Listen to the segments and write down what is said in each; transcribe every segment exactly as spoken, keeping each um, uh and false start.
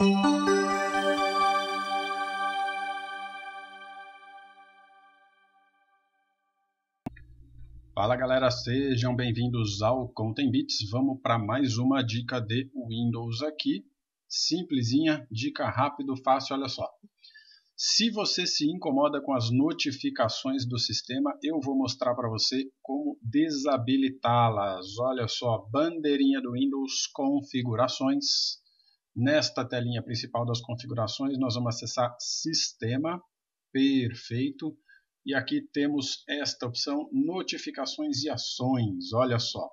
Fala galera, sejam bem-vindos ao Content Bits. Vamos para mais uma dica de Windows aqui, simplesinha, dica rápido, fácil, olha só. Se você se incomoda com as notificações do sistema, eu vou mostrar para você como desabilitá-las. Olha só, bandeirinha do Windows, configurações. Nesta telinha principal das configurações, nós vamos acessar Sistema, perfeito. E aqui temos esta opção, notificações e ações, olha só.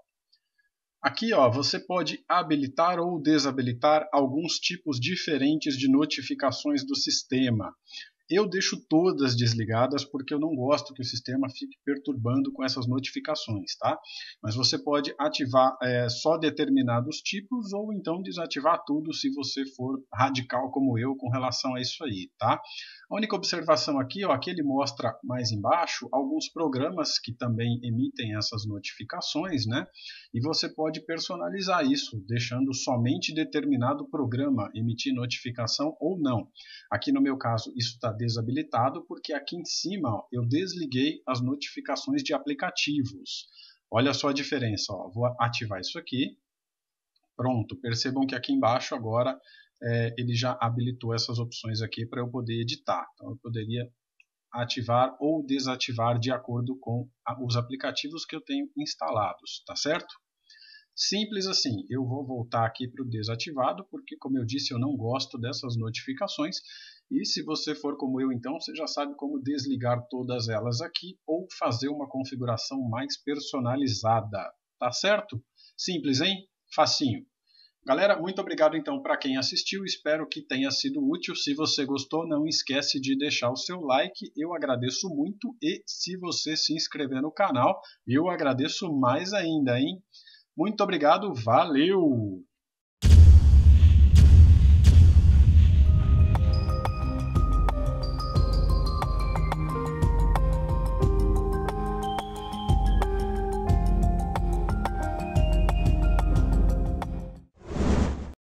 Aqui ó, você pode habilitar ou desabilitar alguns tipos diferentes de notificações do sistema. Eu deixo todas desligadas porque eu não gosto que o sistema fique perturbando com essas notificações, tá? Mas você pode ativar é, só determinados tipos ou então desativar tudo se você for radical como eu com relação a isso aí, tá? A única observação aqui, ó, aqui ele mostra mais embaixo alguns programas que também emitem essas notificações, né? E você pode personalizar isso, deixando somente determinado programa emitir notificação ou não. Aqui no meu caso isso está desabilitado porque aqui em cima ó, eu desliguei as notificações de aplicativos. Olha só a diferença, ó. Vou ativar isso aqui. Pronto, percebam que aqui embaixo agora é, ele já habilitou essas opções aqui para eu poder editar. Então eu poderia ativar ou desativar de acordo com os aplicativos que eu tenho instalados, tá certo? Simples assim, eu vou voltar aqui para o desativado, porque como eu disse, eu não gosto dessas notificações. E se você for como eu, então, você já sabe como desligar todas elas aqui ou fazer uma configuração mais personalizada, tá certo? Simples, hein? Facinho. Galera, muito obrigado então para quem assistiu, espero que tenha sido útil. Se você gostou, não esquece de deixar o seu like, eu agradeço muito. E se você se inscrever no canal, eu agradeço mais ainda, hein? Muito obrigado, valeu!